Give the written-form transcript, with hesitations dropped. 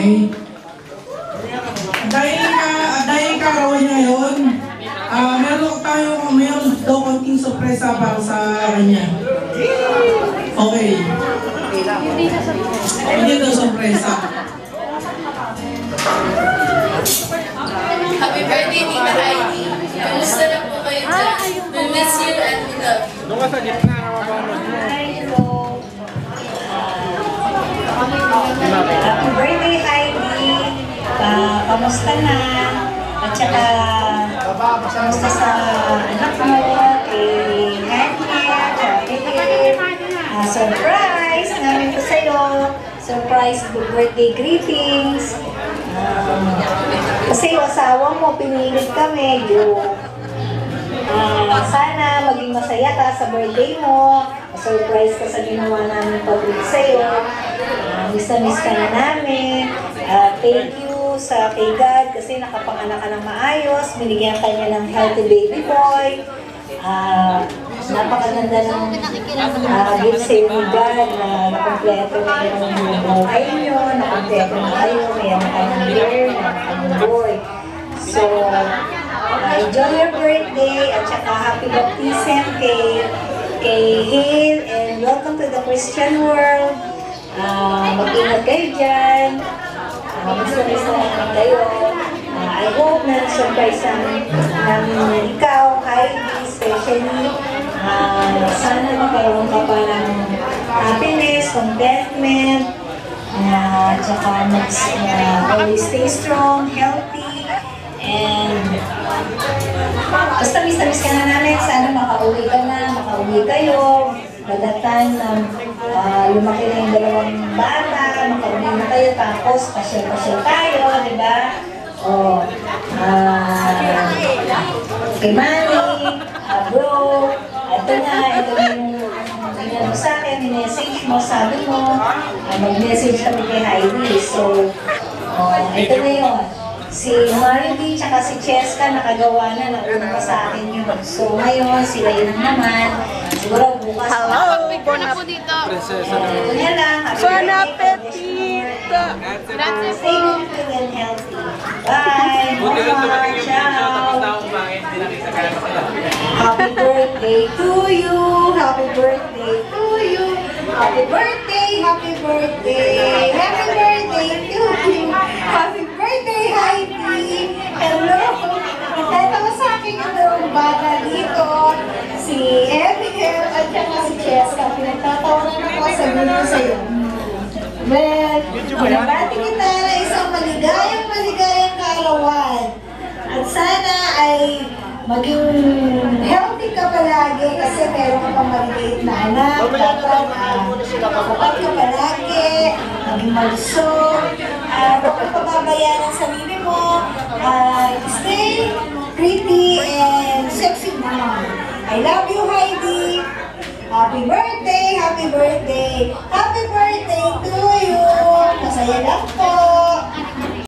Okay? Dahil karawan niya ngayon, meron daw konting sorpresa para sa kanya. Okay. Hindi daw sorpresa. Happy birthday, Tita Heidi. Kamusta na po kayo dyan? We miss you and we love you. Doon ka sa gitna na mabano. Happy birthday, Heidi! Kamusta na? At saka, kamusta sa anak mo, kay Henry, surprise namin po sa'yo. Surprise birthday greetings. Kasi yung asawa mo, pinilit kami. Sana maging masaya ka sa birthday mo. Surprise ka sa ginawa namin pag-greet sa'yo. Miss na miss ka na namin. Thank you sa kay God kasi nakapanganak ka ng maayos. Binigyan ka niya ng healthy baby boy. Napakaganda ng gift sa'yo ni God na nakompleto na yung buhay niyo, nakompleto na kayo, mayroon ka ng girl, mayroon ka ng boy. So, enjoy your birthday at saka happy baptism kay Hale and welcome to the Christian world. Mag-ingat kayo dyan. Miss na kayo. I hope na surprise namin ikaw, Heidi, especially. Sana magkaroon ka pa ng happiness, contentment, tsaka always stay strong, healthy, and basta miss ka na namin. Sana makauwi ka na, makauwi kayo. By that time na lumaki na yung dalawang bata, makauwi na kayo, tapos pasyal-pasyal tayo, di ba? Kay Manny, bro, ito yung mo sa akin, message mo, sabi mo, mag-message kami kay Heidi. So, ito na yun. Si Mario D, tsaka si Cheska, nakagawa na, nauna pa sa akin yun. So, ngayon, sila yun naman. Siguro bukas. Hello! Bon appetit! Ito na lang. Bon appetit! Stay good and healthy. Bye! Ciao! Happy birthday to you! Happy birthday to you! Happy birthday! Happy birthday! Happy birthday to you! Happy birthday, Heidi! Hello! Nakita mo sa akin yung dalawang bata dito. Si Emil at saka si Cheska. Pinagtatawanan ako sa gulo sa'yo. Well, pinabati kita na isang maligayang kaarawan. At sana ay maging healthy ka palagi kasi meron ka pang maliit na anak. Dapat kapag ka palagi, maging malusog. Huwag kang pababayaan ang sarili mo. Stay pretty and sexy mom. I love you, Heidi. Happy birthday, happy birthday, happy birthday to you. Masaya lang po.